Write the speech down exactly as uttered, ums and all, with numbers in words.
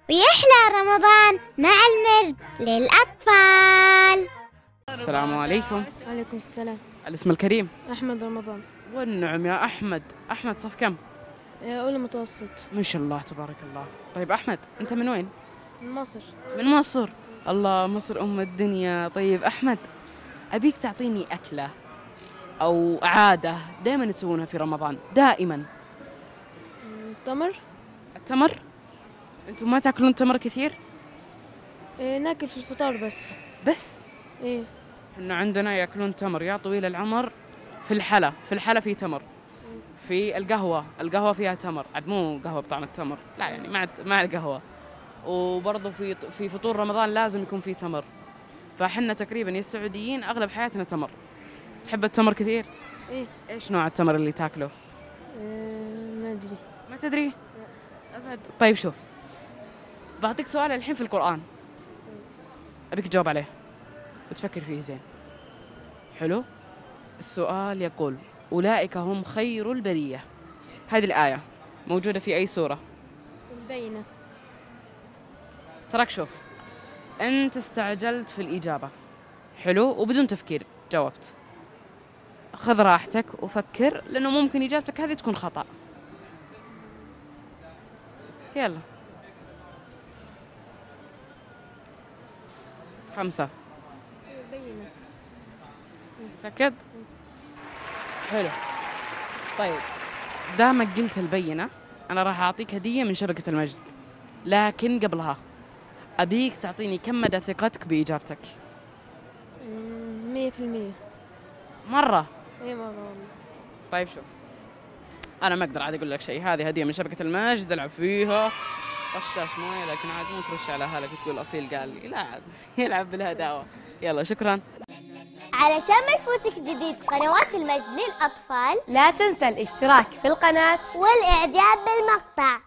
ويحلى رمضان مع المجد للأطفال. السلام عليكم. وعليكم السلام. الاسم الكريم؟ أحمد رمضان. والنعم يا أحمد. أحمد صف كم؟ أولى متوسط. ما شاء الله تبارك الله. طيب أحمد أنت من وين؟ من مصر. من مصر. الله، مصر أم الدنيا. طيب أحمد أبيك تعطيني أكلة أو عادة دائما يسوونها في رمضان دائما. تمر. التمر؟ أنتم ما تاكلون تمر كثير؟ إيه ناكل في الفطار بس. بس؟ إيه. إحنا عندنا ياكلون تمر يا طويل العمر. في الحلا، في الحلا في تمر. في القهوة، القهوة فيها تمر، عاد مو قهوة بطعم التمر، لا يعني مع مع القهوة. وبرضه في في فطور رمضان لازم يكون في تمر. فاحنا تقريبا يا السعوديين اغلب حياتنا تمر. تحب التمر كثير؟ إيه. ايش نوع التمر اللي تاكله؟ إيه ما أدري. ما تدري؟ أبد. طيب شوف، بعطيك سؤال الحين في القرآن، أبيك تجاوب عليه وتفكر فيه زين. حلو؟ السؤال يقول: أولئك هم خير البرية. هذه الآية موجودة في أي سورة؟ البينة. تراك شوف، أنت استعجلت في الإجابة، حلو، وبدون تفكير جاوبت. خذ راحتك وفكر، لأنه ممكن إجابتك هذه تكون خطأ. يلا. خمسة. البينة. متأكد؟ حلو. طيب دامك قلت البينة، أنا راح أعطيك هدية من شبكة المجد، لكن قبلها أبيك تعطيني كم مدى ثقتك بإجابتك؟ مية في المية. مرة؟ إيه مرة والله. طيب شوف، أنا ما أقدر عاد أقول لك شيء، هذه هدية من شبكة المجد، العب فيها. رشاش مويه، لكن عاد مو ترش على أهلك وتقول أصيل قال لي، لا عاد يلعب بالهداوة. يلا شكرا. علشان ما يفوتك جديد قنوات المجد للأطفال، لا تنسى الاشتراك في القناة والإعجاب بالمقطع.